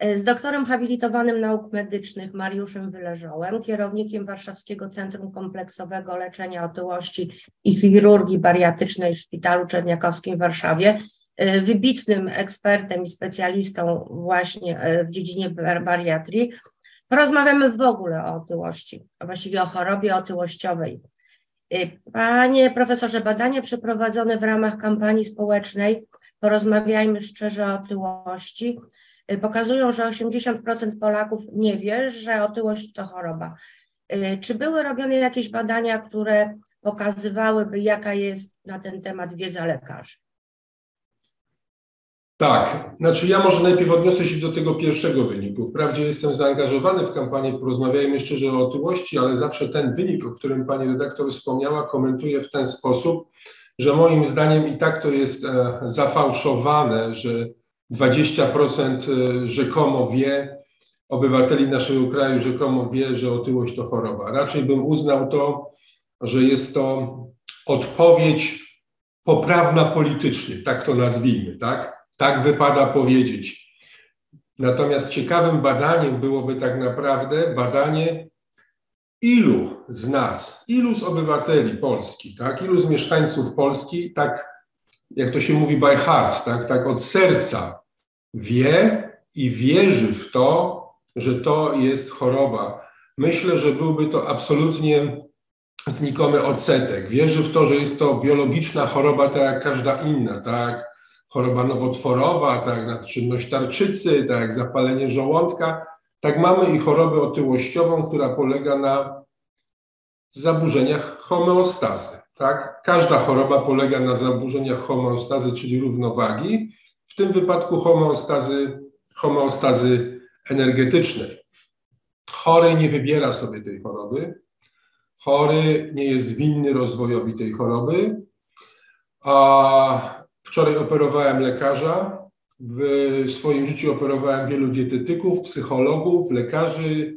z doktorem habilitowanym nauk medycznych Mariuszem Wyleżołem, kierownikiem Warszawskiego Centrum Kompleksowego Leczenia Otyłości i Chirurgii Bariatrycznej w Szpitalu Czerniakowskim w Warszawie, wybitnym ekspertem i specjalistą właśnie w dziedzinie bariatrii. Porozmawiamy w ogóle o otyłości, a właściwie o chorobie otyłościowej. Panie profesorze, badania przeprowadzone w ramach kampanii społecznej Porozmawiajmy szczerze o otyłości pokazują, że 80% Polaków nie wie, że otyłość to choroba. Czy były robione jakieś badania, które pokazywałyby, jaka jest na ten temat wiedza lekarzy? Tak, znaczy ja może najpierw odniosę się do tego pierwszego wyniku. Wprawdzie jestem zaangażowany w kampanię Porozmawiajmy szczerze o otyłości, ale zawsze ten wynik, o którym pani redaktor wspomniała, komentuję w ten sposób, że moim zdaniem i tak to jest zafałszowane, że 20% rzekomo wie, obywateli naszego kraju rzekomo wie, że otyłość to choroba. Raczej bym uznał to, że jest to odpowiedź poprawna politycznie, tak to nazwijmy, tak? Tak wypada powiedzieć. Natomiast ciekawym badaniem byłoby tak naprawdę badanie, ilu z nas, ilu z obywateli Polski, tak, ilu z mieszkańców Polski, tak jak to się mówi by heart, tak od serca wie i wierzy w to, że to jest choroba. Myślę, że byłby to absolutnie znikomy odsetek. Wierzy w to, że jest to biologiczna choroba, tak jak każda inna, tak, choroba nowotworowa, tak jak nadczynność tarczycy, tak jak zapalenie żołądka. Tak mamy i chorobę otyłościową, która polega na zaburzeniach homeostazy. Tak? Każda choroba polega na zaburzeniach homeostazy, czyli równowagi, w tym wypadku homeostazy energetycznej. Chory nie wybiera sobie tej choroby, chory nie jest winny rozwojowi tej choroby. A wczoraj operowałem lekarza, w swoim życiu operowałem wielu dietetyków, psychologów, lekarzy,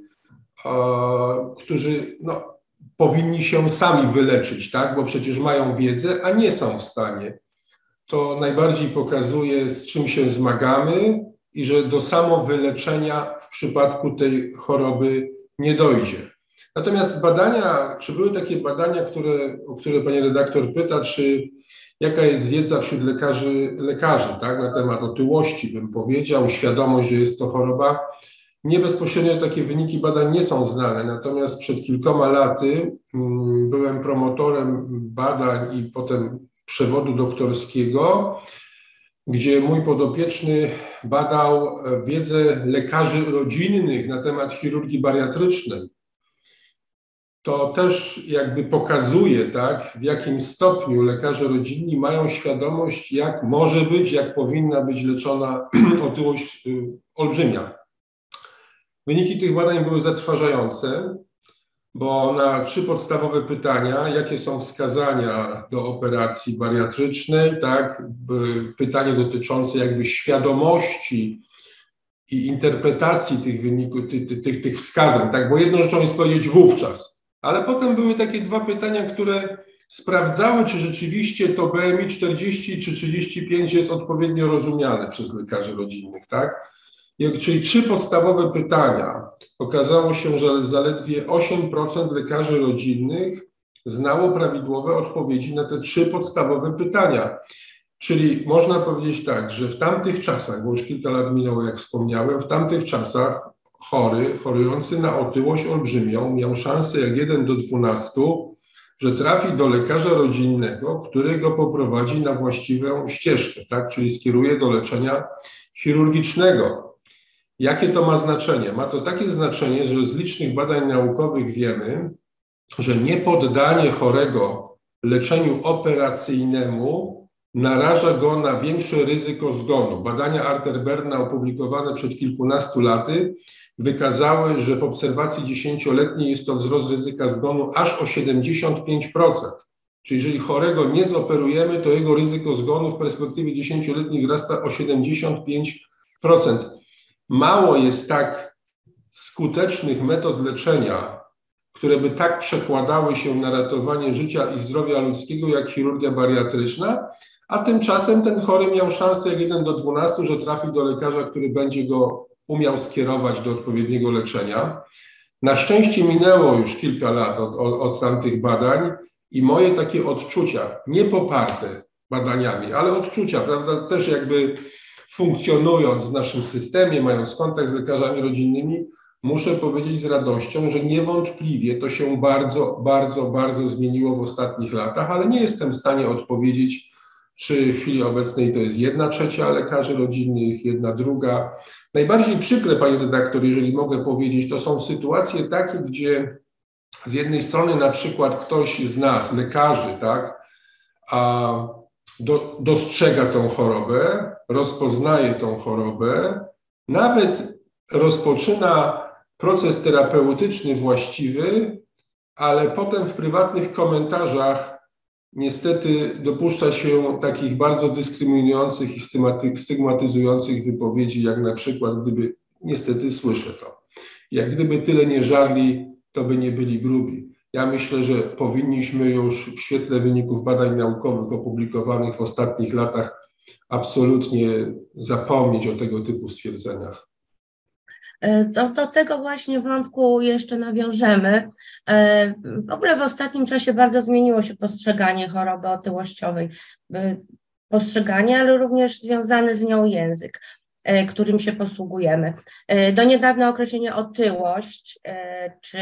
którzy powinni się sami wyleczyć, tak? Bo przecież mają wiedzę, a nie są w stanie. To najbardziej pokazuje, z czym się zmagamy i że do samowyleczenia w przypadku tej choroby nie dojdzie. Natomiast badania, czy były takie badania, o które pani redaktor pyta, czy jaka jest wiedza wśród lekarzy tak, na temat otyłości, bym powiedział, świadomość, że jest to choroba. Nie bezpośrednio takie wyniki badań nie są znane, natomiast przed kilkoma laty byłem promotorem badań i potem przewodu doktorskiego, gdzie mój podopieczny badał wiedzę lekarzy rodzinnych na temat chirurgii bariatrycznej. To też jakby pokazuje, tak, w jakim stopniu lekarze rodzinni mają świadomość, jak może być, jak powinna być leczona otyłość olbrzymia. Wyniki tych badań były zatrważające, bo na 3 podstawowe pytania, jakie są wskazania do operacji bariatrycznej, tak, pytanie dotyczące jakby świadomości i interpretacji tych wyników, tych wskazań, tak, bo jedną rzeczą jest powiedzieć wówczas, ale potem były takie 2 pytania, które sprawdzały, czy rzeczywiście to BMI 40 czy 35 jest odpowiednio rozumiane przez lekarzy rodzinnych, tak? Czyli 3 podstawowe pytania. Okazało się, że zaledwie 8% lekarzy rodzinnych znało prawidłowe odpowiedzi na te 3 podstawowe pytania. Czyli można powiedzieć tak, że w tamtych czasach, bo już kilka lat minęło, jak wspomniałem, w tamtych czasach chorujący na otyłość olbrzymią miał szansę jak 1 do 12, że trafi do lekarza rodzinnego, który go poprowadzi na właściwą ścieżkę, tak? Czyli skieruje do leczenia chirurgicznego. Jakie to ma znaczenie? Ma to takie znaczenie, że z licznych badań naukowych wiemy, że niepoddanie chorego leczeniu operacyjnemu naraża go na większe ryzyko zgonu. Badania Arterberna opublikowane przed kilkunastu laty wykazały, że w obserwacji 10-letniej jest to wzrost ryzyka zgonu aż o 75%. Czyli jeżeli chorego nie zoperujemy, to jego ryzyko zgonu w perspektywie 10-letniej wzrasta o 75%. Mało jest tak skutecznych metod leczenia, które by tak przekładały się na ratowanie życia i zdrowia ludzkiego, jak chirurgia bariatryczna, a tymczasem ten chory miał szansę jak 1 do 12, że trafi do lekarza, który będzie go umiał skierować do odpowiedniego leczenia. Na szczęście minęło już kilka lat od tamtych badań i moje takie odczucia, nie poparte badaniami, ale odczucia, prawda, też jakby funkcjonując w naszym systemie, mając kontakt z lekarzami rodzinnymi, muszę powiedzieć z radością, że niewątpliwie to się bardzo, bardzo, bardzo zmieniło w ostatnich latach, ale nie jestem w stanie odpowiedzieć, czy w chwili obecnej to jest 1/3 lekarzy rodzinnych, 1/2. Najbardziej przykre, panie redaktor, jeżeli mogę powiedzieć, to są sytuacje takie, gdzie z jednej strony na przykład ktoś z nas, lekarzy, tak, dostrzega tą chorobę, rozpoznaje tą chorobę, nawet rozpoczyna proces terapeutyczny właściwy, ale potem w prywatnych komentarzach niestety dopuszcza się takich bardzo dyskryminujących i stygmatyzujących wypowiedzi, jak na przykład gdyby, niestety słyszę to, jak gdyby tyle nie żarli, to by nie byli grubi. Ja myślę, że powinniśmy już w świetle wyników badań naukowych opublikowanych w ostatnich latach absolutnie zapomnieć o tego typu stwierdzeniach. Do tego właśnie wątku jeszcze nawiążemy. W ogóle w ostatnim czasie bardzo zmieniło się postrzeganie choroby otyłościowej. Postrzeganie, ale również związany z nią język, którym się posługujemy. Do niedawna określenie otyłość czy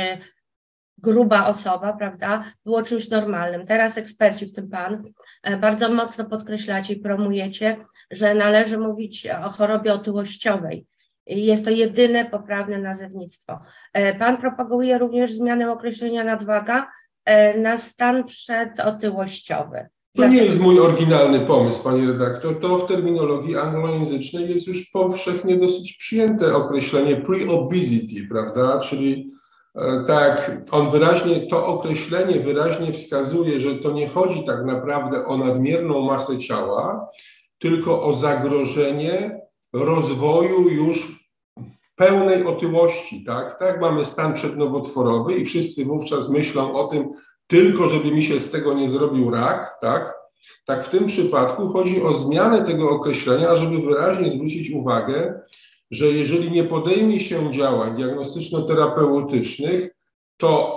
gruba osoba, prawda, było czymś normalnym. Teraz eksperci, w tym pan, bardzo mocno podkreślacie i promujecie, że należy mówić o chorobie otyłościowej. Jest to jedyne poprawne nazewnictwo. Pan propaguje również zmianę określenia nadwaga na stan przedotyłościowy. To nie jest mój oryginalny pomysł, panie redaktor. To w terminologii anglojęzycznej jest już powszechnie dosyć przyjęte określenie pre-obesity, prawda? Czyli tak, to określenie wyraźnie wskazuje, że to nie chodzi tak naprawdę o nadmierną masę ciała, tylko o zagrożenie rozwoju już pełnej otyłości, tak? Tak, mamy stan przednowotworowy i wszyscy wówczas myślą o tym, tylko żeby mi się z tego nie zrobił rak, tak? Tak w tym przypadku chodzi o zmianę tego określenia, żeby wyraźnie zwrócić uwagę, że jeżeli nie podejmie się działań diagnostyczno-terapeutycznych, to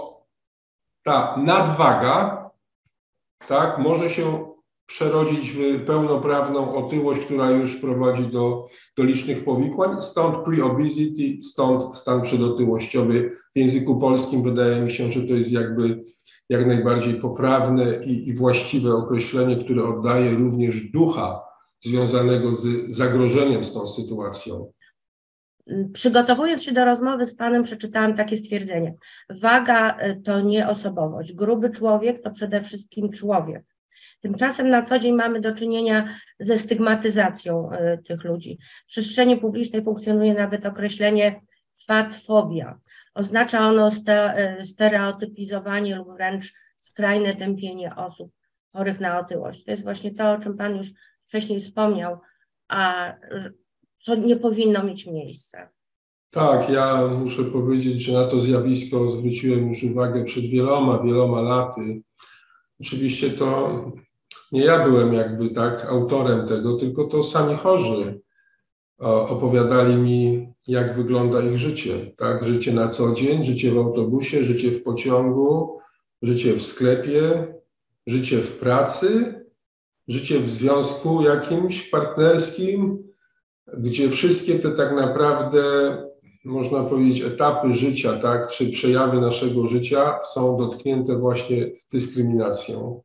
ta nadwaga, tak, może się przerodzić w pełnoprawną otyłość, która już prowadzi do licznych powikłań, stąd pre-obesity, stąd stan przedotyłościowy. W języku polskim wydaje mi się, że to jest jakby jak najbardziej poprawne i właściwe określenie, które oddaje również ducha związanego z zagrożeniem z tą sytuacją. Przygotowując się do rozmowy z panem, przeczytałam takie stwierdzenie. Waga to nie osobowość. Gruby człowiek to przede wszystkim człowiek. Tymczasem na co dzień mamy do czynienia ze stygmatyzacją tych ludzi. W przestrzeni publicznej funkcjonuje nawet określenie fatfobia. Oznacza ono stereotypizowanie lub wręcz skrajne tępienie osób chorych na otyłość. To jest właśnie to, o czym pan już wcześniej wspomniał, a co nie powinno mieć miejsca. Tak, ja muszę powiedzieć, że na to zjawisko zwróciłem już uwagę przed wieloma laty. Oczywiście to nie ja byłem jakby tak autorem tego, tylko to sami chorzy opowiadali mi, jak wygląda ich życie, tak? Życie na co dzień, życie w autobusie, życie w pociągu, życie w sklepie, życie w pracy, życie w związku jakimś partnerskim, gdzie wszystkie te tak naprawdę, można powiedzieć, etapy życia, tak, czy przejawy naszego życia są dotknięte właśnie dyskryminacją.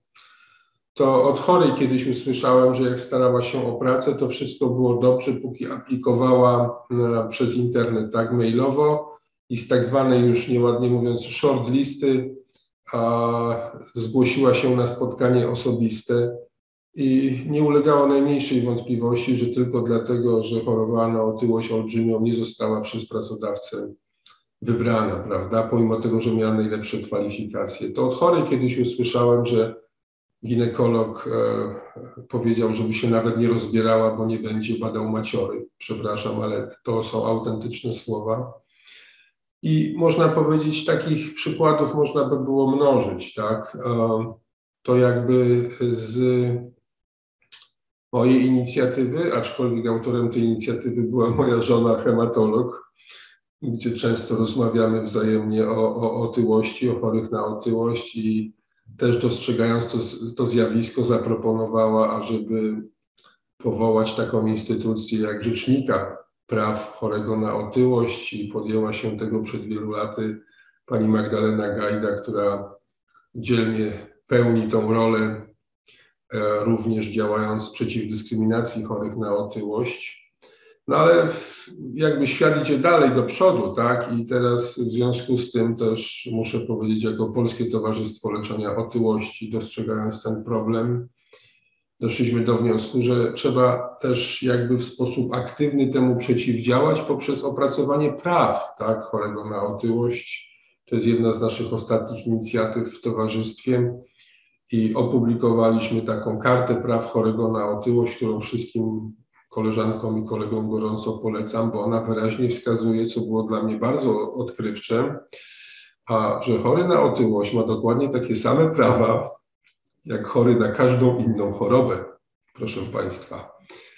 To od chorej kiedyś usłyszałem, że jak starała się o pracę, to wszystko było dobrze, póki aplikowała przez internet, tak, mailowo i z tak zwanej już nieładnie mówiąc shortlisty zgłosiła się na spotkanie osobiste i nie ulegało najmniejszej wątpliwości, że tylko dlatego, że chorowała na otyłość olbrzymią, nie została przez pracodawcę wybrana, prawda, pomimo tego, że miała najlepsze kwalifikacje. To od chorej kiedyś usłyszałem, że ginekolog powiedział, żeby się nawet nie rozbierała, bo nie będzie badał maciory. Przepraszam, ale to są autentyczne słowa. I można powiedzieć, takich przykładów można by było mnożyć, tak? To jakby mojej inicjatywy, aczkolwiek autorem tej inicjatywy była moja żona hematolog, gdzie często rozmawiamy wzajemnie o otyłości, o chorych na otyłość i też dostrzegając to zjawisko zaproponowała, ażeby powołać taką instytucję jak Rzecznika Praw Chorego na Otyłość i podjęła się tego przed wielu laty pani Magdalena Gajda, która dzielnie pełni tą rolę, również działając przeciw dyskryminacji chorych na otyłość. No ale jakby świat idzie dalej do przodu, tak? I teraz w związku z tym też muszę powiedzieć, jako Polskie Towarzystwo Leczenia Otyłości, dostrzegając ten problem, doszliśmy do wniosku, że trzeba też jakby w sposób aktywny temu przeciwdziałać poprzez opracowanie praw, tak, chorego na otyłość. To jest jedna z naszych ostatnich inicjatyw w towarzystwie i opublikowaliśmy taką kartę praw chorego na otyłość, którą wszystkim koleżankom i kolegom gorąco polecam, bo ona wyraźnie wskazuje, co było dla mnie bardzo odkrywcze, że chory na otyłość ma dokładnie takie same prawa, jak chory na każdą inną chorobę, proszę Państwa.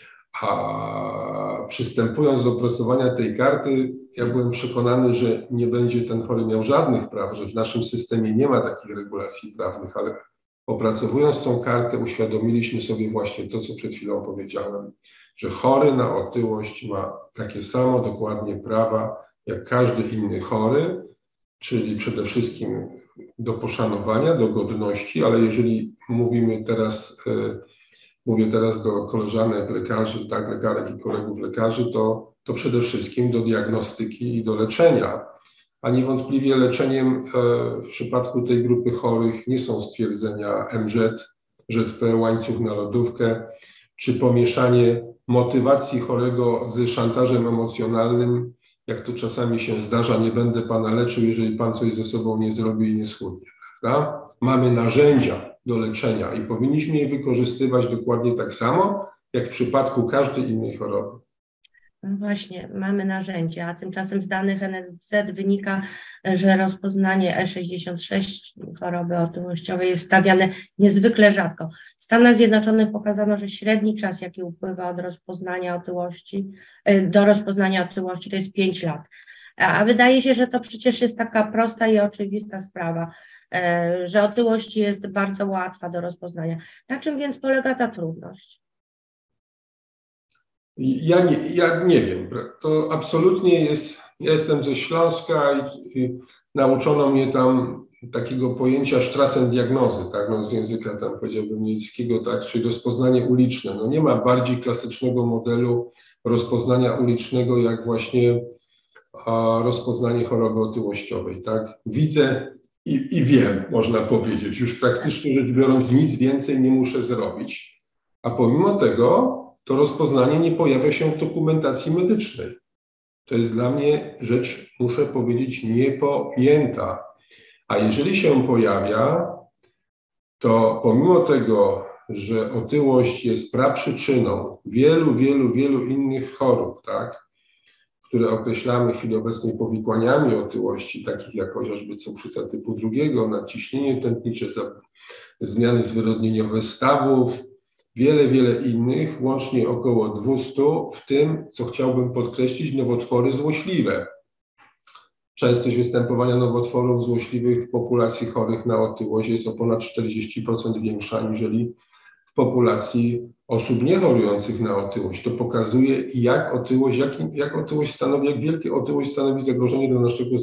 A przystępując do opracowania tej karty, ja byłem przekonany, że nie będzie ten chory miał żadnych praw, że w naszym systemie nie ma takich regulacji prawnych, ale opracowując tą kartę uświadomiliśmy sobie właśnie to, co przed chwilą powiedziałem, że chory na otyłość ma takie samo dokładnie prawa jak każdy inny chory, czyli przede wszystkim do poszanowania, do godności, ale jeżeli mówimy teraz, mówię teraz do koleżanek lekarzy, tak, lekarek i kolegów lekarzy, to przede wszystkim do diagnostyki i do leczenia, a niewątpliwie leczeniem w przypadku tej grupy chorych nie są stwierdzenia MZ, ZP, łańcuch na lodówkę, czy pomieszanie motywacji chorego z szantażem emocjonalnym, jak to czasami się zdarza, nie będę pana leczył, jeżeli pan coś ze sobą nie zrobi i nie schudnie, prawda? Mamy narzędzia do leczenia i powinniśmy je wykorzystywać dokładnie tak samo, jak w przypadku każdej innej choroby. No właśnie, mamy narzędzia, a tymczasem z danych NFZ wynika, że rozpoznanie E66 choroby otyłościowej jest stawiane niezwykle rzadko. W Stanach Zjednoczonych pokazano, że średni czas, jaki upływa od rozpoznania otyłości do rozpoznania otyłości, to jest 5 lat. A wydaje się, że to przecież jest taka prosta i oczywista sprawa, że otyłość jest bardzo łatwa do rozpoznania. Na czym więc polega ta trudność? Ja nie wiem, to absolutnie jest, ja jestem ze Śląska i nauczono mnie tam takiego pojęcia strassendiagnozy, tak, no z języka tam powiedziałbym niemieckiego, tak, czyli rozpoznanie uliczne. No nie ma bardziej klasycznego modelu rozpoznania ulicznego, jak właśnie rozpoznanie choroby otyłościowej, tak. Widzę i wiem, można powiedzieć, już praktycznie rzecz biorąc nic więcej nie muszę zrobić, a pomimo tego to rozpoznanie nie pojawia się w dokumentacji medycznej. To jest dla mnie rzecz, muszę powiedzieć, niepojęta. A jeżeli się pojawia, to pomimo tego, że otyłość jest praprzyczyną wielu innych chorób, tak, które określamy w chwili obecnej powikłaniami otyłości, takich jak chociażby cukrzyca typu 2, nadciśnienie tętnicze, zmiany zwyrodnieniowe stawów, wiele innych, łącznie około 200, w tym, co chciałbym podkreślić, nowotwory złośliwe. Częstość występowania nowotworów złośliwych w populacji chorych na otyłość jest o ponad 40% większa aniżeli w populacji osób niechorujących na otyłość. To pokazuje, jak otyłość stanowi, jak wielkie otyłość stanowi zagrożenie dla naszego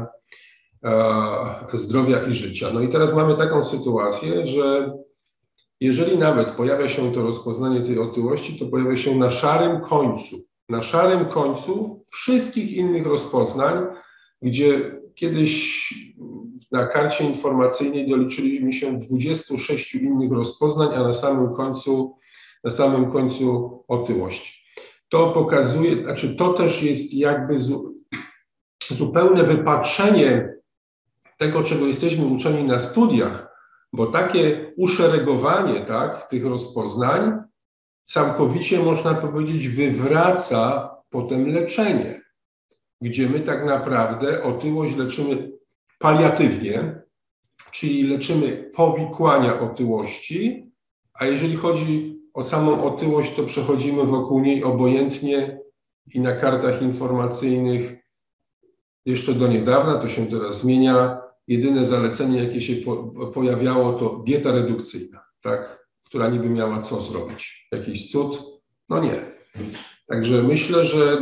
zdrowia i życia. No i teraz mamy taką sytuację, że jeżeli nawet pojawia się to rozpoznanie tej otyłości, to pojawia się na szarym końcu wszystkich innych rozpoznań, gdzie kiedyś na karcie informacyjnej doliczyliśmy się 26 innych rozpoznań, a na samym końcu otyłość. To pokazuje, znaczy to też jest jakby zupełne wypaczenie tego, czego jesteśmy uczeni na studiach, bo takie uszeregowanie, tak, tych rozpoznań całkowicie, można powiedzieć, wywraca potem leczenie, gdzie my tak naprawdę otyłość leczymy paliatywnie, czyli leczymy powikłania otyłości, A jeżeli chodzi o samą otyłość, to przechodzimy wokół niej obojętnie i na kartach informacyjnych jeszcze do niedawna, to się teraz zmienia, jedyne zalecenie, jakie się pojawiało, to dieta redukcyjna, tak? Która niby miała co zrobić. Jakiś cud? No nie. Także myślę, że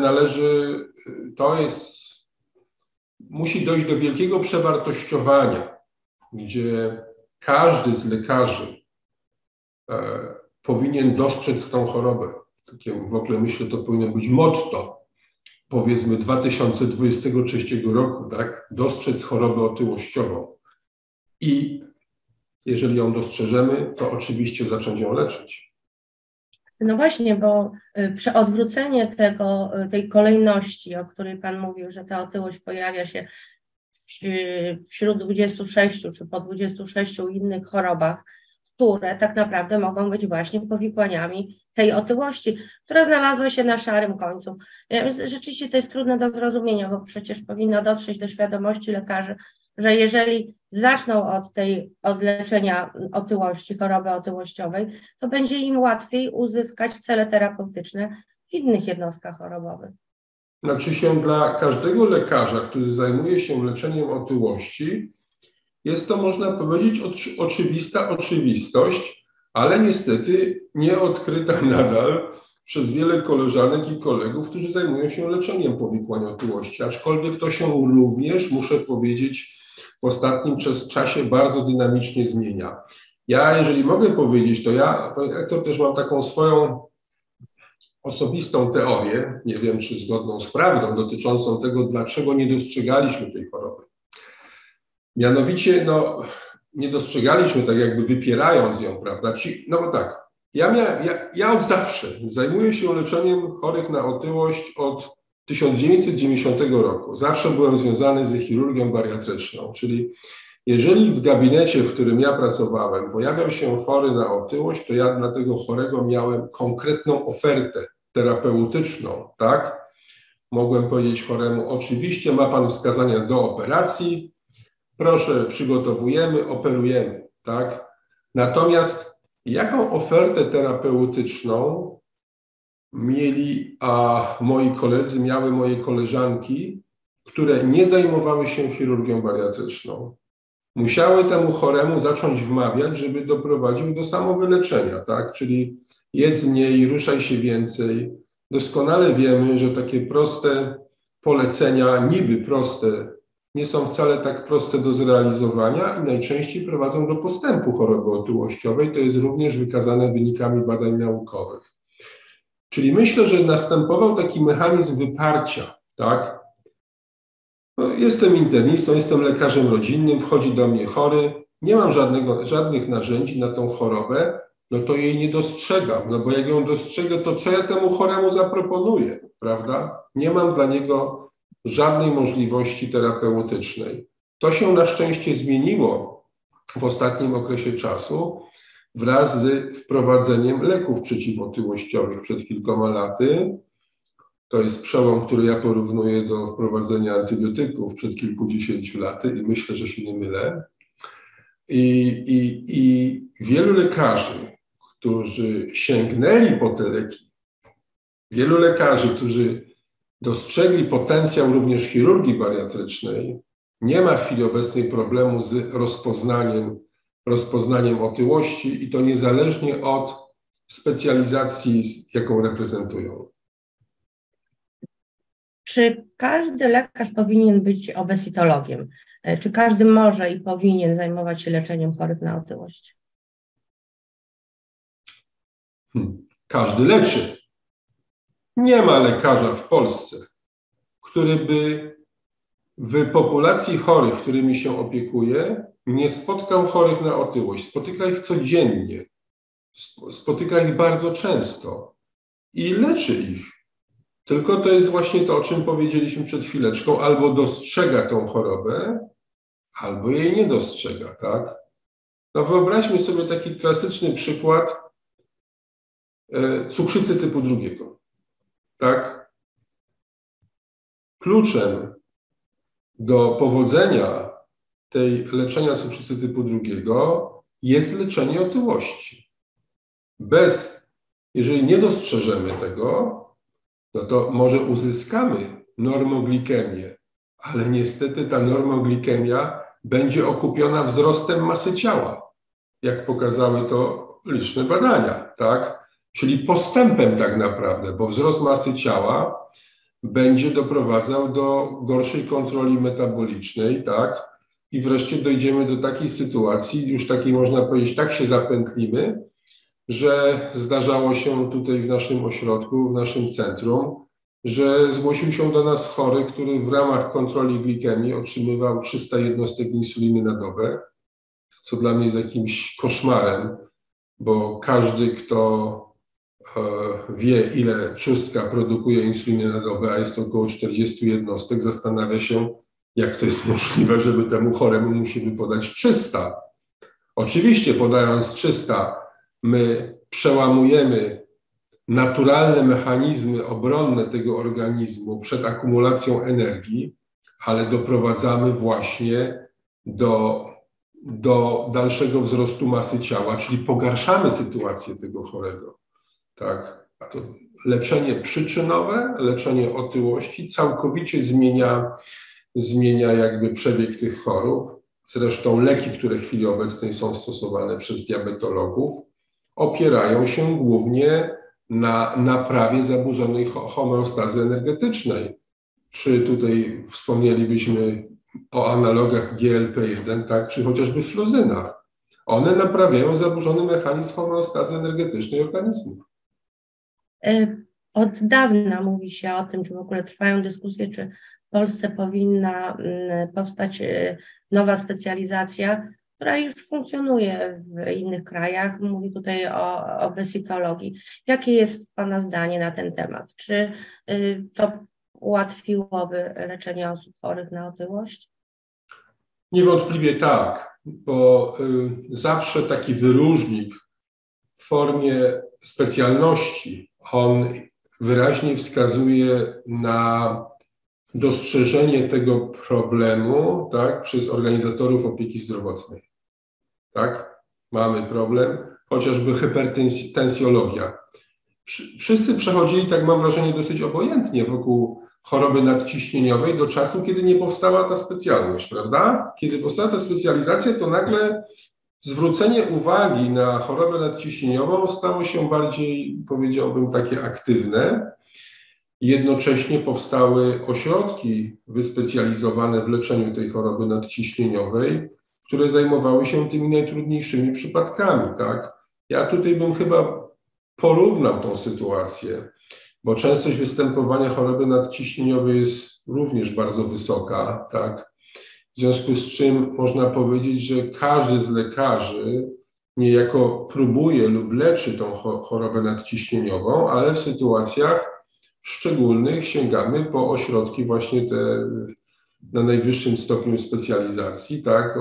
musi dojść do wielkiego przewartościowania, gdzie każdy z lekarzy powinien dostrzec tą chorobę. Takie w ogóle myślę, to powinno być motto, powiedzmy 2023 roku, tak? Dostrzec chorobę otyłościową. I jeżeli ją dostrzeżemy, to oczywiście zacząć ją leczyć. No właśnie, bo odwrócenie tej kolejności, o której Pan mówił, że ta otyłość pojawia się wśród 26 czy po 26 innych chorobach, które tak naprawdę mogą być właśnie powikłaniami tej otyłości, która znalazła się na szarym końcu. Rzeczywiście to jest trudne do zrozumienia, bo przecież powinno dotrzeć do świadomości lekarzy, że jeżeli zaczną od leczenia otyłości, choroby otyłościowej, to będzie im łatwiej uzyskać cele terapeutyczne w innych jednostkach chorobowych. Znaczy się dla każdego lekarza, który zajmuje się leczeniem otyłości, jest to, można powiedzieć, oczywista oczywistość, ale niestety nieodkryta nadal przez wiele koleżanek i kolegów, którzy zajmują się leczeniem powikłań otyłości. Aczkolwiek to się również, muszę powiedzieć, w ostatnim czasie bardzo dynamicznie zmienia. Ja, jeżeli mogę powiedzieć, to ja też mam taką swoją osobistą teorię, nie wiem czy zgodną z prawdą, dotyczącą tego, dlaczego nie dostrzegaliśmy tej choroby. Mianowicie, nie dostrzegaliśmy, tak jakby wypierając ją, prawda? No bo tak, ja od zawsze zajmuję się leczeniem chorych na otyłość od 1990 roku. Zawsze byłem związany z chirurgią bariatryczną, czyli jeżeli w gabinecie, w którym ja pracowałem, pojawiał się chory na otyłość, to ja dla tego chorego miałem konkretną ofertę terapeutyczną, tak? Mogłem powiedzieć choremu, oczywiście ma pan wskazania do operacji, proszę, przygotowujemy, operujemy, tak? Natomiast jaką ofertę terapeutyczną mieli moi koledzy, miały moje koleżanki, które nie zajmowały się chirurgią bariatryczną? Musiały temu choremu zacząć wmawiać, żeby doprowadził do samowyleczenia, tak? Czyli jedz mniej, ruszaj się więcej. Doskonale wiemy, że takie proste polecenia, niby proste, nie są wcale tak proste do zrealizowania i najczęściej prowadzą do postępu choroby otyłościowej. To jest również wykazane wynikami badań naukowych. Czyli myślę, że następował taki mechanizm wyparcia, tak? Jestem internistą, jestem lekarzem rodzinnym, wchodzi do mnie chory, nie mam żadnych narzędzi na tą chorobę, no to jej nie dostrzegam, no bo jak ją dostrzegę, to co ja temu choremu zaproponuję, prawda? Nie mam dla niego żadnej możliwości terapeutycznej. To się na szczęście zmieniło w ostatnim okresie czasu wraz z wprowadzeniem leków przeciwotyłościowych przed kilkoma laty. To jest przełom, który ja porównuję do wprowadzenia antybiotyków przed kilkudziesięciu laty i myślę, że się nie mylę. I wielu lekarzy, którzy sięgnęli po te leki, wielu lekarzy, którzy dostrzegli potencjał również chirurgii bariatrycznej, nie ma w chwili obecnej problemu z rozpoznaniem otyłości i to niezależnie od specjalizacji, jaką reprezentują. Czy każdy lekarz powinien być obesitologiem? Czy każdy może i powinien zajmować się leczeniem chorych na otyłość? Każdy leczy. Nie ma lekarza w Polsce, który by w populacji chorych, którymi się opiekuje, nie spotkał chorych na otyłość. Spotyka ich codziennie, spotyka ich bardzo często i leczy ich. Tylko to jest właśnie to, o czym powiedzieliśmy przed chwileczką, albo dostrzega tą chorobę, albo jej nie dostrzega, tak? No wyobraźmy sobie taki klasyczny przykład cukrzycy typu 2, tak? Kluczem do powodzenia tej leczenia cukrzycy typu 2 jest leczenie otyłości. Jeżeli nie dostrzeżemy tego, no to może uzyskamy normoglikemię, ale niestety ta normoglikemia będzie okupiona wzrostem masy ciała, jak pokazały to liczne badania, tak? Czyli postępem tak naprawdę, bo wzrost masy ciała będzie doprowadzał do gorszej kontroli metabolicznej, tak? I wreszcie dojdziemy do takiej sytuacji, już takiej można powiedzieć, tak się zapętlimy, że zdarzało się tutaj w naszym ośrodku, w naszym centrum, że zgłosił się do nas chory, który w ramach kontroli glikemii otrzymywał 300 jednostek insuliny na dobę, co dla mnie jest jakimś koszmarem, bo każdy, kto wie, ile trzustka produkuje insuliny na dobę, a jest to około 40 jednostek, zastanawia się, jak to jest możliwe, żeby temu choremu musimy podać 300. Oczywiście podając 300, my przełamujemy naturalne mechanizmy obronne tego organizmu przed akumulacją energii, ale doprowadzamy właśnie do dalszego wzrostu masy ciała, czyli pogarszamy sytuację tego chorego. Tak? A to leczenie przyczynowe, leczenie otyłości całkowicie zmienia jakby przebieg tych chorób. Zresztą leki, które w chwili obecnej są stosowane przez diabetologów, opierają się głównie na naprawie zaburzonej homeostazy energetycznej. Czy tutaj wspomnielibyśmy o analogach GLP-1, tak, czy chociażby fluzynach. One naprawiają zaburzony mechanizm homeostazy energetycznej organizmu. Od dawna mówi się o tym, czy w ogóle trwają dyskusje, czy w Polsce powinna powstać nowa specjalizacja, która już funkcjonuje w innych krajach. Mówi tutaj o besitologii. Jakie jest Pana zdanie na ten temat? Czy to ułatwiłoby leczenie osób chorych na otyłość? Niewątpliwie tak, bo zawsze taki wyróżnik w formie specjalności, on wyraźnie wskazuje na dostrzeżenie tego problemu, tak, przez organizatorów opieki zdrowotnej. Tak? Mamy problem, chociażby hipertensjologia. Wszyscy przechodzili, tak mam wrażenie, dosyć obojętnie wokół choroby nadciśnieniowej do czasu, kiedy nie powstała ta specjalność, prawda? Kiedy powstała ta specjalizacja, to nagle zwrócenie uwagi na chorobę nadciśnieniową stało się bardziej, powiedziałbym, takie aktywne. Jednocześnie powstały ośrodki wyspecjalizowane w leczeniu tej choroby nadciśnieniowej, które zajmowały się tymi najtrudniejszymi przypadkami, tak? Ja tutaj bym chyba porównał tą sytuację, bo częstość występowania choroby nadciśnieniowej jest również bardzo wysoka, tak? W związku z czym można powiedzieć, że każdy z lekarzy niejako próbuje lub leczy tą chorobę nadciśnieniową, ale w sytuacjach szczególnych sięgamy po ośrodki właśnie te na najwyższym stopniu specjalizacji, tak?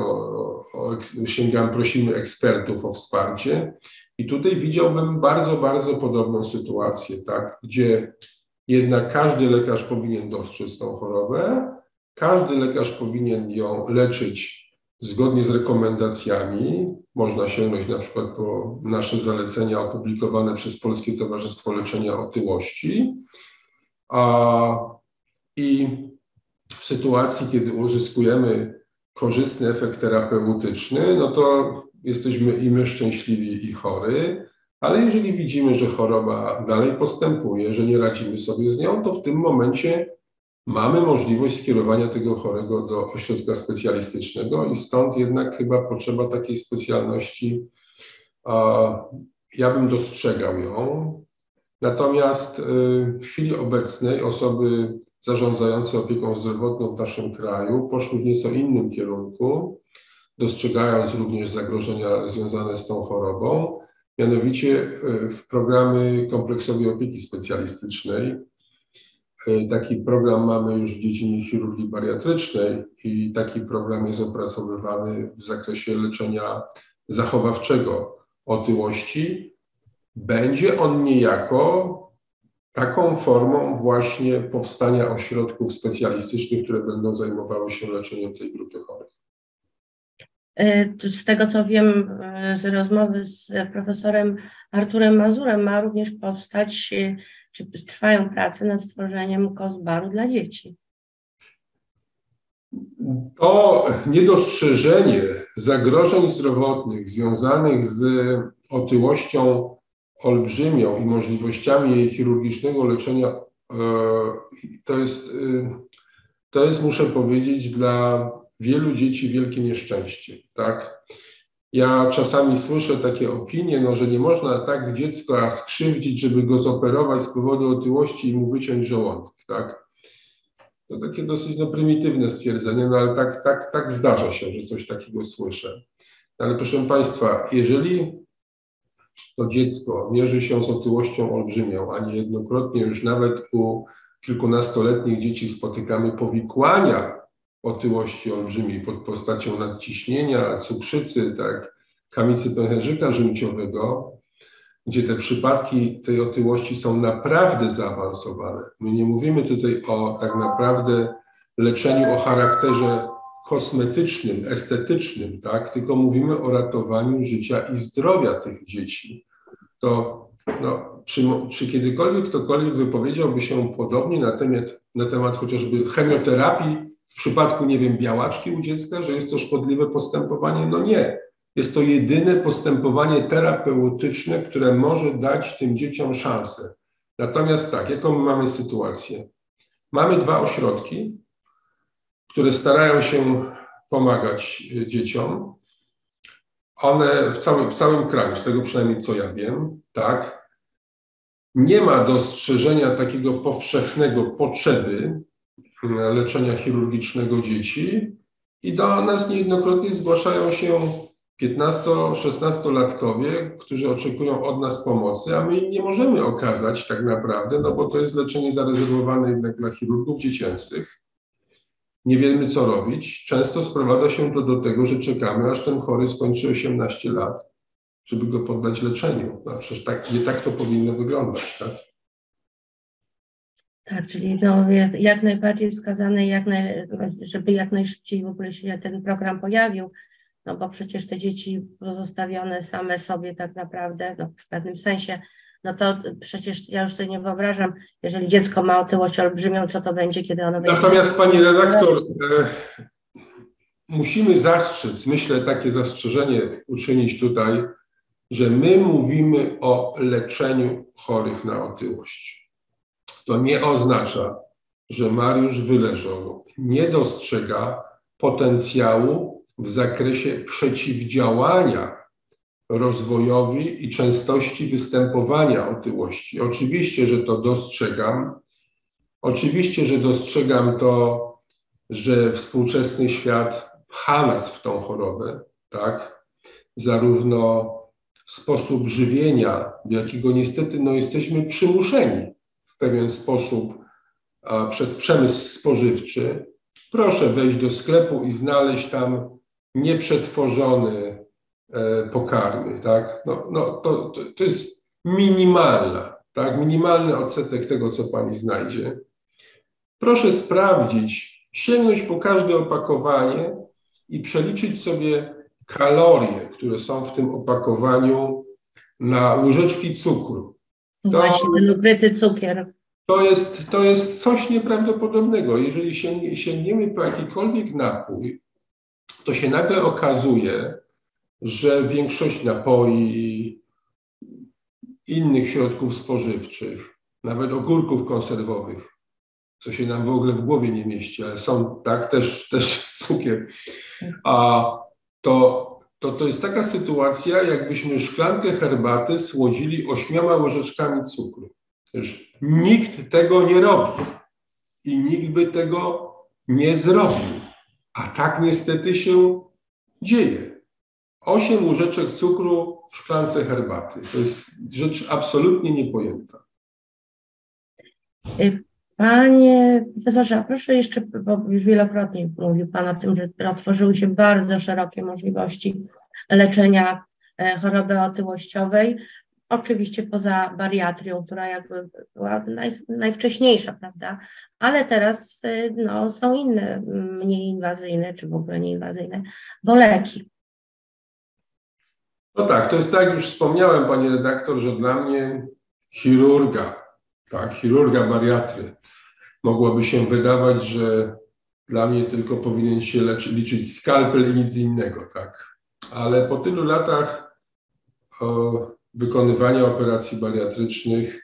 Prosimy ekspertów o wsparcie. I tutaj widziałbym bardzo, bardzo podobną sytuację, tak? Gdzie jednak każdy lekarz powinien dostrzec tą chorobę, każdy lekarz powinien ją leczyć zgodnie z rekomendacjami. Można sięgnąć na przykład po nasze zalecenia opublikowane przez Polskie Towarzystwo Leczenia Otyłości. I w sytuacji, kiedy uzyskujemy korzystny efekt terapeutyczny, no to jesteśmy i my szczęśliwi, i chory, ale jeżeli widzimy, że choroba dalej postępuje, że nie radzimy sobie z nią, to w tym momencie mamy możliwość skierowania tego chorego do ośrodka specjalistycznego i stąd jednak chyba potrzeba takiej specjalności, ja bym dostrzegał ją. Natomiast w chwili obecnej osoby zarządzające opieką zdrowotną w naszym kraju poszły w nieco innym kierunku, dostrzegając również zagrożenia związane z tą chorobą, mianowicie w programy kompleksowej opieki specjalistycznej. Taki program mamy już w dziedzinie chirurgii bariatrycznej i taki program jest opracowywany w zakresie leczenia zachowawczego otyłości. Będzie on niejako taką formą właśnie powstania ośrodków specjalistycznych, które będą zajmowały się leczeniem tej grupy chorych. Z tego, co wiem z rozmowy z profesorem Arturem Mazurem, ma również powstać, czy trwają prace nad stworzeniem COSBAR-u dla dzieci. To niedostrzeżenie zagrożeń zdrowotnych związanych z otyłością olbrzymią i możliwościami jej chirurgicznego leczenia, to jest, muszę powiedzieć, dla wielu dzieci wielkie nieszczęście, tak? Ja czasami słyszę takie opinie, no, że nie można tak dziecka skrzywdzić, żeby go zoperować z powodu otyłości i mu wyciąć żołądek, tak? To takie dosyć prymitywne stwierdzenie, no ale tak zdarza się, że coś takiego słyszę. Ale proszę Państwa, jeżeli to dziecko mierzy się z otyłością olbrzymią, a niejednokrotnie już nawet u kilkunastoletnich dzieci spotykamy powikłania otyłości olbrzymiej pod postacią nadciśnienia, cukrzycy, tak, kamicy pęcherzyka żółciowego, gdzie te przypadki tej otyłości są naprawdę zaawansowane. My nie mówimy tutaj o tak naprawdę leczeniu o charakterze kosmetycznym, estetycznym, tak, tylko mówimy o ratowaniu życia i zdrowia tych dzieci. To czy kiedykolwiek ktokolwiek wypowiedziałby się podobnie na temat chociażby chemioterapii w przypadku, nie wiem, białaczki u dziecka, że jest to szkodliwe postępowanie? No nie. Jest to jedyne postępowanie terapeutyczne, które może dać tym dzieciom szansę. Natomiast tak, jaką mamy sytuację? Mamy 2 ośrodki, które starają się pomagać dzieciom. One w całym kraju, z tego przynajmniej co ja wiem, tak, nie ma dostrzeżenia takiego powszechnego potrzeby leczenia chirurgicznego dzieci i do nas niejednokrotnie zgłaszają się 15-16-latkowie, którzy oczekują od nas pomocy, a my im nie możemy okazać tak naprawdę, no bo to jest leczenie zarezerwowane jednak dla chirurgów dziecięcych. Nie wiemy, co robić. Często sprowadza się to do tego, że czekamy, aż ten chory skończy 18 lat, żeby go poddać leczeniu. No przecież nie tak to powinno wyglądać, tak? Tak, czyli jak najbardziej wskazane, żeby jak najszybciej w ogóle się ten program pojawił, no bo przecież te dzieci pozostawione same sobie tak naprawdę, no w pewnym sensie, no to przecież ja już sobie nie wyobrażam, jeżeli dziecko ma otyłość olbrzymią, co to będzie, kiedy ono będzie... Natomiast pani redaktor, musimy zastrzec, myślę, takie zastrzeżenie uczynić tutaj, że my mówimy o leczeniu chorych na otyłość. To nie oznacza, że Mariusz Wyleżał nie dostrzega potencjału w zakresie przeciwdziałania rozwojowi i częstości występowania otyłości. Oczywiście, że to dostrzegam. Oczywiście, że dostrzegam to, że współczesny świat pcha nas w tą chorobę, tak? Zarówno sposób żywienia, do jakiego niestety jesteśmy przymuszeni w pewien sposób przez przemysł spożywczy. Proszę wejść do sklepu i znaleźć tam nieprzetworzone pokarmy, tak? To jest minimalna, tak? Minimalny odsetek tego, co pani znajdzie. Proszę sprawdzić, sięgnąć po każde opakowanie i przeliczyć sobie kalorie, które są w tym opakowaniu na łyżeczki cukru. Właśnie ten ukryty cukier. To jest coś nieprawdopodobnego. Jeżeli sięgniemy po jakikolwiek napój, to się nagle okazuje, że większość napoi, innych środków spożywczych, nawet ogórków konserwowych, co się nam w ogóle w głowie nie mieści, ale są, tak, też cukier. To jest taka sytuacja, jakbyśmy szklankę herbaty słodzili 8 łyżeczkami cukru. Już nikt tego nie robi i nikt by tego nie zrobił. A tak niestety się dzieje. 8 łyżeczek cukru w szklance herbaty. To jest rzecz absolutnie niepojęta. Panie profesorze, a proszę jeszcze, bo już wielokrotnie mówił Pan o tym, że otworzyły się bardzo szerokie możliwości leczenia choroby otyłościowej, oczywiście poza bariatrią, która jakby była najwcześniejsza, prawda? Ale teraz są inne, mniej inwazyjne, czy w ogóle nieinwazyjne, bo leki. No tak, to jest tak, jak już wspomniałem, pani redaktor, że dla mnie chirurga, tak, chirurga bariatry, mogłoby się wydawać, że dla mnie tylko powinien się liczyć skalpel i nic innego, tak. Ale po tylu latach wykonywania operacji bariatrycznych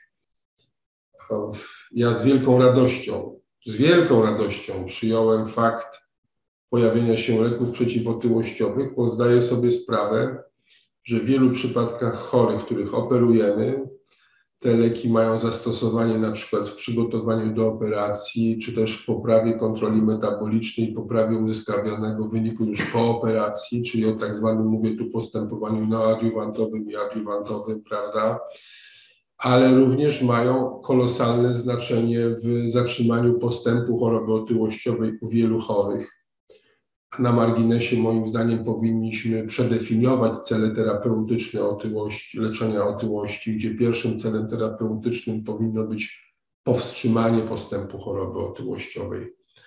ja z wielką radością przyjąłem fakt pojawienia się leków przeciwotyłościowych, bo zdaję sobie sprawę, że w wielu przypadkach chorych, których operujemy, te leki mają zastosowanie na przykład w przygotowaniu do operacji, czy też w poprawie kontroli metabolicznej, poprawie uzyskawionego wyniku już po operacji, czyli o tak zwanym, mówię tu, postępowaniu neoadiuwantowym i adiuwantowym, prawda? Ale również mają kolosalne znaczenie w zatrzymaniu postępu choroby otyłościowej u wielu chorych. Na marginesie, moim zdaniem, powinniśmy przedefiniować cele terapeutyczne leczenia otyłości, gdzie pierwszym celem terapeutycznym powinno być powstrzymanie postępu choroby otyłościowej.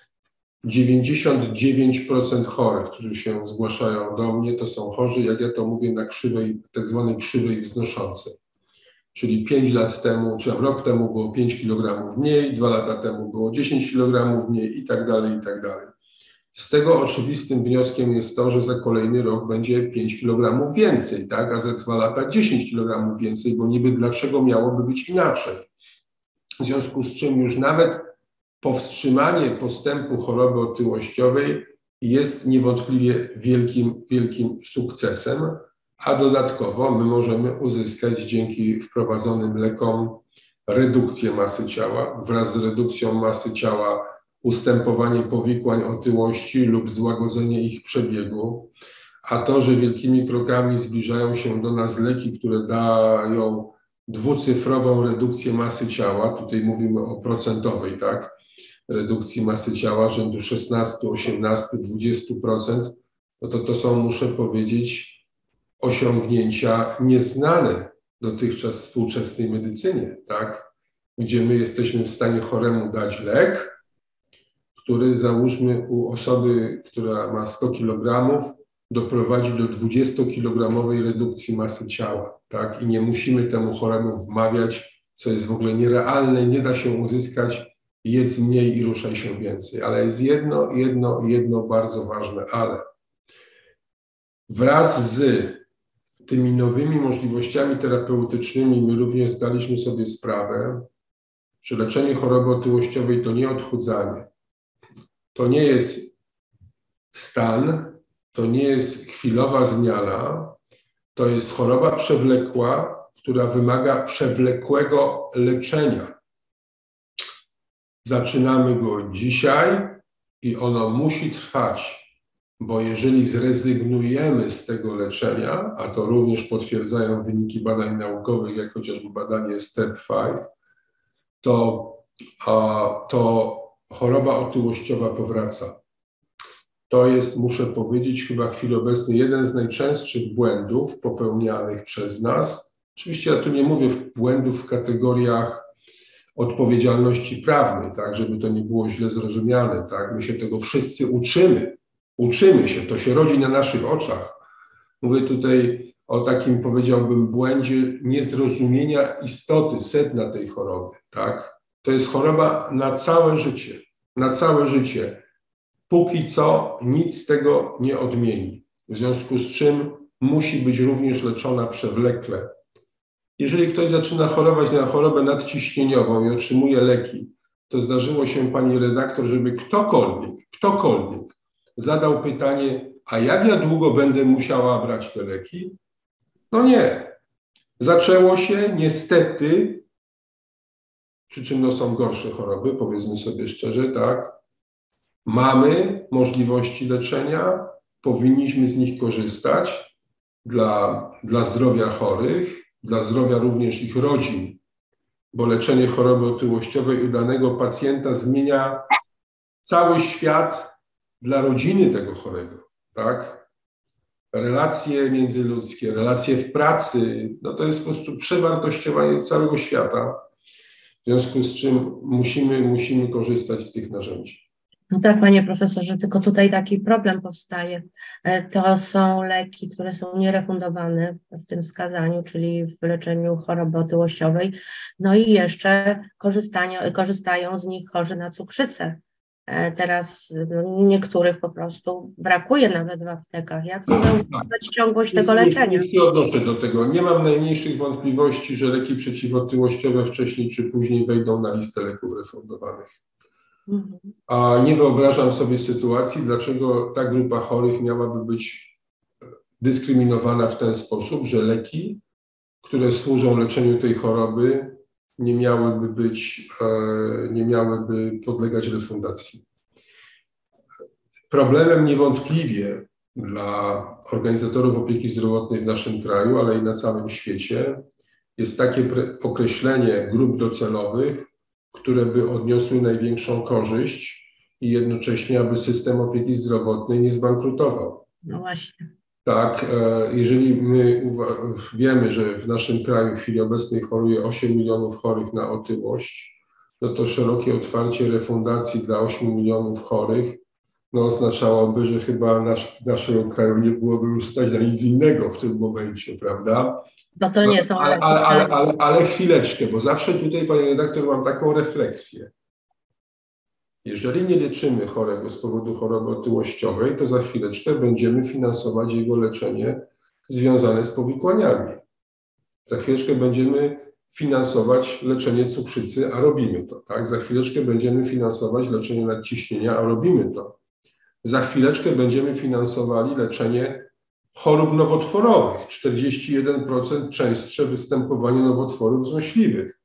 99% chorych, którzy się zgłaszają do mnie, to są chorzy, jak ja to mówię, na krzywej, tak zwanej krzywej wznoszącej. Czyli 5 lat temu, czy rok temu było 5 kg mniej, 2 lata temu było 10 kg mniej i tak dalej, i tak dalej. Z tego oczywistym wnioskiem jest to, że za kolejny rok będzie 5 kg więcej, tak? A za 2 lata 10 kg więcej, bo niby dlaczego miałoby być inaczej? W związku z czym już nawet powstrzymanie postępu choroby otyłościowej jest niewątpliwie wielkim sukcesem, a dodatkowo my możemy uzyskać dzięki wprowadzonym lekom redukcję masy ciała. Wraz z redukcją masy ciała ustępowanie powikłań otyłości lub złagodzenie ich przebiegu, a to, że wielkimi krokami zbliżają się do nas leki, które dają dwucyfrową redukcję masy ciała, tutaj mówimy o procentowej, tak, redukcji masy ciała rzędu 16, 18, 20%, no to są, muszę powiedzieć, osiągnięcia nieznane dotychczas w współczesnej medycynie, tak, gdzie my jesteśmy w stanie choremu dać lek, który załóżmy u osoby, która ma 100 kg, doprowadzi do 20-kilogramowej redukcji masy ciała, tak? I nie musimy temu choremu wmawiać, co jest w ogóle nierealne, nie da się uzyskać, jedz mniej i ruszaj się więcej. Ale jest jedno bardzo ważne ale. Wraz z tymi nowymi możliwościami terapeutycznymi my również zdaliśmy sobie sprawę, że leczenie choroby otyłościowej to nie odchudzanie. To nie jest stan, to nie jest chwilowa zmiana, to jest choroba przewlekła, która wymaga przewlekłego leczenia. Zaczynamy go dzisiaj i ono musi trwać, bo jeżeli zrezygnujemy z tego leczenia, a to również potwierdzają wyniki badań naukowych, jak chociażby badanie STEP5, to choroba otyłościowa powraca. To jest, muszę powiedzieć, chyba w chwili obecnej jeden z najczęstszych błędów popełnianych przez nas. Oczywiście ja tu nie mówię błędów w kategoriach odpowiedzialności prawnej, tak, żeby to nie było źle zrozumiane, tak. My się tego wszyscy uczymy się, to się rodzi na naszych oczach. Mówię tutaj o takim, powiedziałbym, błędzie niezrozumienia istoty, sedna tej choroby, tak. To jest choroba na całe życie, na całe życie. Póki co nic z tego nie odmieni, w związku z czym musi być również leczona przewlekle. Jeżeli ktoś zaczyna chorować na chorobę nadciśnieniową i otrzymuje leki, to zdarzyło się, pani redaktor, żeby ktokolwiek zadał pytanie, a jak ja długo będę musiała brać te leki? No nie. Zaczęło się niestety, przy czym no są gorsze choroby, powiedzmy sobie szczerze, tak. Mamy możliwości leczenia, powinniśmy z nich korzystać dla zdrowia chorych, dla zdrowia również ich rodzin, bo leczenie choroby otyłościowej u danego pacjenta zmienia cały świat dla rodziny tego chorego, tak? Relacje międzyludzkie, relacje w pracy, no to jest po prostu przewartościowanie całego świata, w związku z czym musimy korzystać z tych narzędzi. No tak, panie profesorze, tylko tutaj taki problem powstaje. To są leki, które są nierefundowane w tym wskazaniu, czyli w leczeniu choroby otyłościowej. No i jeszcze korzystają z nich chorzy na cukrzycę. Teraz niektórych po prostu brakuje nawet w aptekach. Jak tu zauważyć ciągłość tego leczenia? Już się odnoszę do tego. Nie mam najmniejszych wątpliwości, że leki przeciwotyłościowe wcześniej czy później wejdą na listę leków refundowanych. A nie wyobrażam sobie sytuacji, dlaczego ta grupa chorych miałaby być dyskryminowana w ten sposób, że leki, które służą leczeniu tej choroby, nie miałyby podlegać refundacji. Problemem niewątpliwie dla organizatorów opieki zdrowotnej w naszym kraju, ale i na całym świecie jest takie określenie grup docelowych, które by odniosły największą korzyść i jednocześnie, aby system opieki zdrowotnej nie zbankrutował. No właśnie. Tak, jeżeli my wiemy, że w naszym kraju w chwili obecnej choruje 8 milionów chorych na otyłość, no to szerokie otwarcie refundacji dla 8 milionów chorych no oznaczałoby, że chyba naszego kraju nie byłoby już stać na nic innego w tym momencie, prawda? Bo to nie są ale chwileczkę, bo zawsze tutaj, panie redaktor, mam taką refleksję. Jeżeli nie leczymy chorego z powodu choroby otyłościowej, to za chwileczkę będziemy finansować jego leczenie związane z powikłaniami. Za chwileczkę będziemy finansować leczenie cukrzycy, a robimy to. Tak? Za chwileczkę będziemy finansować leczenie nadciśnienia, a robimy to. Za chwileczkę będziemy finansowali leczenie chorób nowotworowych. 41% częstsze występowanie nowotworów złośliwych.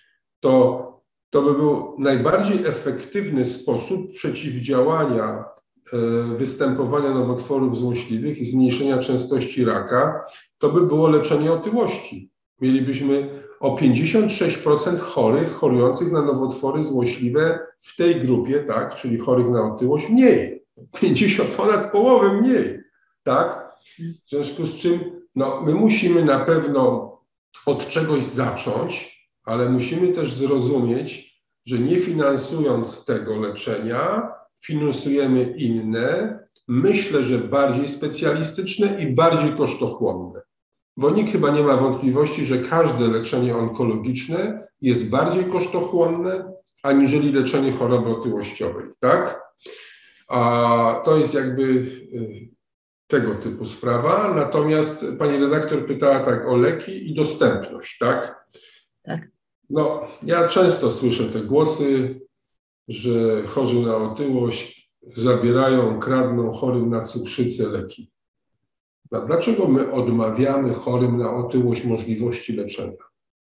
To by był najbardziej efektywny sposób przeciwdziałania występowania nowotworów złośliwych i zmniejszenia częstości raka. To by było leczenie otyłości. Mielibyśmy o 56% chorujących na nowotwory złośliwe w tej grupie, tak, czyli chorych na otyłość, mniej. 50, ponad połowę mniej, tak? W związku z czym no, my musimy na pewno od czegoś zacząć, ale musimy też zrozumieć, że nie finansując tego leczenia, finansujemy inne, myślę, że bardziej specjalistyczne i bardziej kosztochłonne. Bo nikt chyba nie ma wątpliwości, że każde leczenie onkologiczne jest bardziej kosztochłonne, aniżeli leczenie choroby otyłościowej, tak? A to jest jakby tego typu sprawa. Natomiast pani redaktor pytała tak o leki i dostępność, tak? Tak. No, ja często słyszę te głosy, że chorzy na otyłość zabierają, kradną chorym na cukrzycę leki. No, dlaczego my odmawiamy chorym na otyłość możliwości leczenia?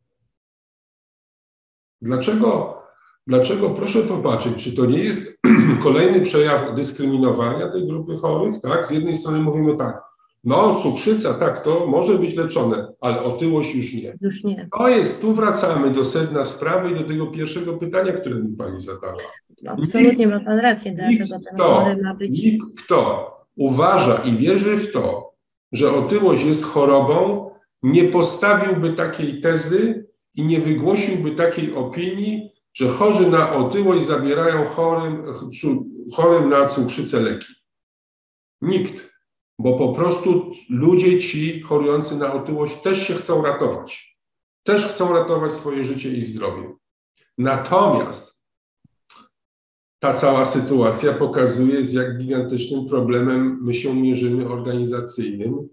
Dlaczego, proszę popatrzeć, czy to nie jest kolejny przejaw dyskryminowania tej grupy chorych? Tak? Z jednej strony mówimy tak, no cukrzyca, tak, to może być leczone, ale otyłość już nie. Już nie. Tu wracamy do sedna sprawy i do tego pierwszego pytania, które mi pani zadała. Absolutnie ma pan rację, dlaczego ten chory ma być... Nikt, kto uważa i wierzy w to, że otyłość jest chorobą, nie postawiłby takiej tezy i nie wygłosiłby takiej opinii, że chorzy na otyłość zabierają chorym na cukrzycę leki. Nikt, bo po prostu ludzie ci chorujący na otyłość też się chcą ratować. Też chcą ratować swoje życie i zdrowie. Natomiast ta cała sytuacja pokazuje, z jak gigantycznym problemem my się mierzymy organizacyjnym,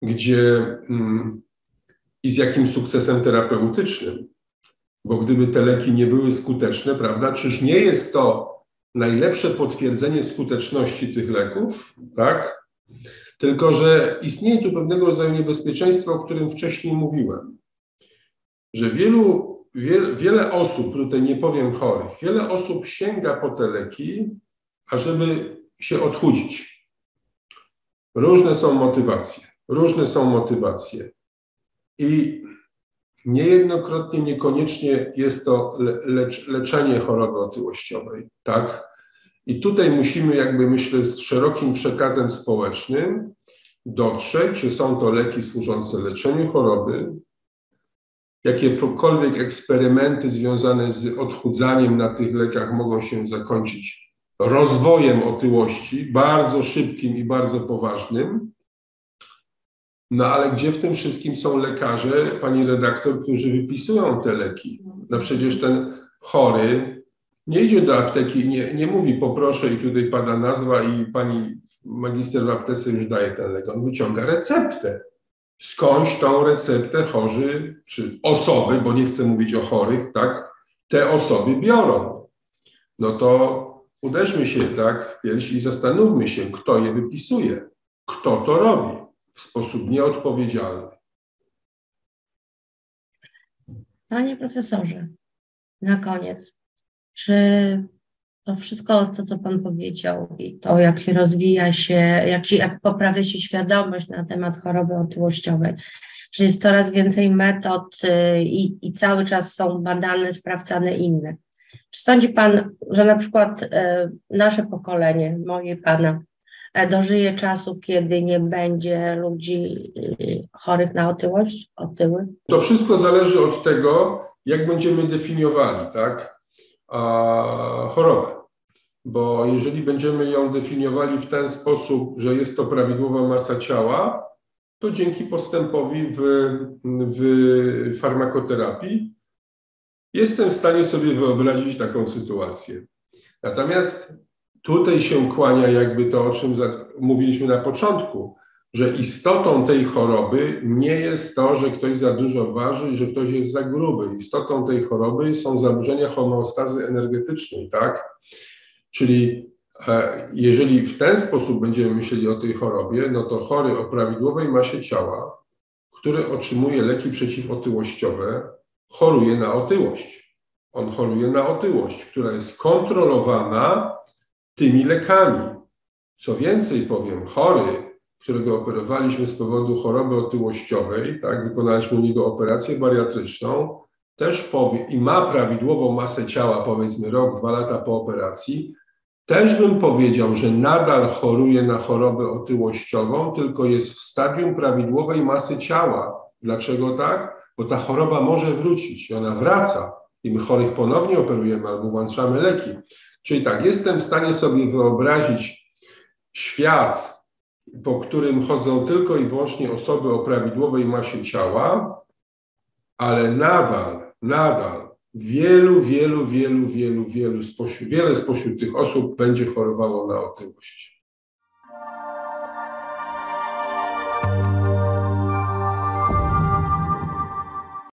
i z jakim sukcesem terapeutycznym. Bo gdyby te leki nie były skuteczne, prawda, czyż nie jest to najlepsze potwierdzenie skuteczności tych leków, tak? Tylko że istnieje tu pewnego rodzaju niebezpieczeństwo, o którym wcześniej mówiłem, że wiele osób, tutaj nie powiem chorych, wiele osób sięga po te leki, ażeby się odchudzić. Różne są motywacje. I niejednokrotnie, niekoniecznie jest to leczenie choroby otyłościowej, tak? I tutaj musimy jakby, myślę, z szerokim przekazem społecznym dotrzeć, że są to leki służące leczeniu choroby, jakiekolwiek eksperymenty związane z odchudzaniem na tych lekach mogą się zakończyć rozwojem otyłości, bardzo szybkim i bardzo poważnym. No ale gdzie w tym wszystkim są lekarze, pani redaktor, którzy wypisują te leki? No przecież ten chory nie idzie do apteki i nie mówi poproszę i tutaj pada nazwa i pani magister w aptece już daje ten lek. On wyciąga receptę. Skądś tą receptę chorzy, czy osoby, bo nie chcę mówić o chorych, tak, te osoby biorą. No to uderzmy się tak w pierś i zastanówmy się, kto je wypisuje, kto to robi w sposób nieodpowiedzialny. Panie profesorze, na koniec, czy to wszystko, to co Pan powiedział i to, jak się rozwija się, jak poprawia się świadomość na temat choroby otyłościowej, że jest coraz więcej metod i cały czas są badane, sprawdzane inne. Czy sądzi Pan, że na przykład nasze pokolenie, moje i Pana, dożyje czasów, kiedy nie będzie ludzi chorych na otyłość, otyły? To wszystko zależy od tego, jak będziemy definiowali, tak, chorobę. Bo jeżeli będziemy ją definiowali w ten sposób, że jest to prawidłowa masa ciała, to dzięki postępowi w farmakoterapii jestem w stanie sobie wyobrazić taką sytuację. Natomiast tutaj się kłania jakby to, o czym mówiliśmy na początku, że istotą tej choroby nie jest to, że ktoś za dużo waży i że ktoś jest za gruby. Istotą tej choroby są zaburzenia homeostazy energetycznej, tak? Czyli jeżeli w ten sposób będziemy myśleli o tej chorobie, no to chory o prawidłowej masie ciała, który otrzymuje leki przeciwotyłościowe, choruje na otyłość. On choruje na otyłość, która jest kontrolowana tymi lekami. Co więcej powiem, chory, którego operowaliśmy z powodu choroby otyłościowej, tak, wykonaliśmy u niego operację bariatryczną, też powie i ma prawidłową masę ciała, powiedzmy rok, 2 lata po operacji, też bym powiedział, że nadal choruje na chorobę otyłościową, tylko jest w stadium prawidłowej masy ciała. Dlaczego tak? Bo ta choroba może wrócić i ona wraca i my chorych ponownie operujemy albo włączamy leki. Czyli tak, jestem w stanie sobie wyobrazić świat, po którym chodzą tylko i wyłącznie osoby o prawidłowej masie ciała, ale nadal wiele spośród tych osób będzie chorowało na otyłość.